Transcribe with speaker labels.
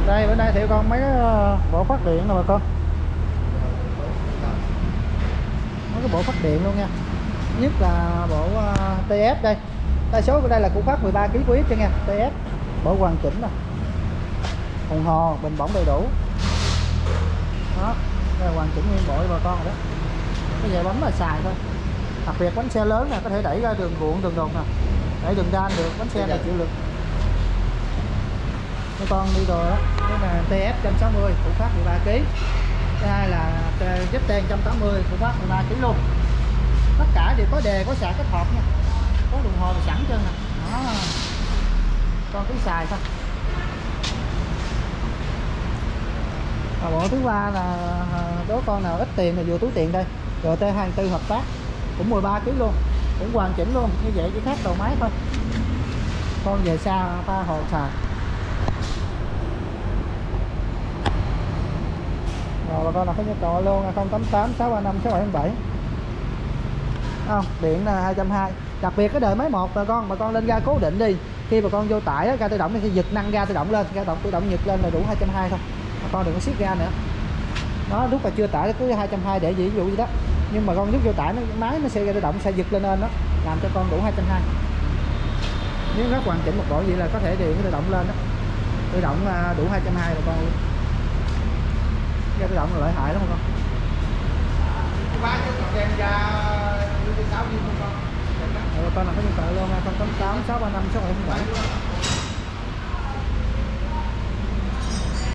Speaker 1: Đây bữa nay thì con mấy cái bộ phát điện nè bà con, mấy cái bộ phát điện luôn nha, nhất là bộ TS đây, đa số của đây là củ phát 13 kg của cho nha. TS bộ hoàn chỉnh nè, đồng hồ bình bỏng đầy đủ đó, đây là hoàn chỉnh nguyên bộ cho bà con rồi đó. Cái giờ bấm là xài thôi. Đặc biệt bánh xe lớn nè, có thể đẩy ra đường ruộng đường đột nè, đẩy đường đan được, bánh xe này chịu lực. Mấy con đi rồi đó, cái là TF 160 củ phát 13 kg. Thứ hai là ZT 180 củ phát 13 kg luôn. Tất cả đều có đề, có sạc, có hộp nha, có đồng hồ sẵn trơn nè đó, con cứ xài thôi. Và bộ thứ ba là đố con nào ít tiền thì vừa túi tiền đây, RT24 hợp tác cũng 13 kg luôn, cũng hoàn chỉnh luôn, như vậy chỉ khác đầu máy thôi. Con về xa pha hồ xài. Rồi bà con nào có nhu cầu luôn 088 635 6777 không, điện là 220. Đặc biệt cái đời máy 1 bà con lên ga cố định đi, khi bà con vô tải đó, ga tự động thì giật năng ga tự động lên, ga tự động giật lên là đủ 220 thôi, bà con đừng có siết ga nữa. Nó lúc mà chưa tải cứ 220 để ví dụ gì đó, nhưng mà con lúc vô tải máy nó sẽ ga tự động sẽ giật lên đó, làm cho con đủ 220. Nếu rất hoàn chỉnh một bộ vậy là có thể điện tự động lên đó, tự động đủ 220 bà con luôn. Ga tự động là lợi hại lắm bà con. Bà con nào có nhu cầu luôn 088 635 6777.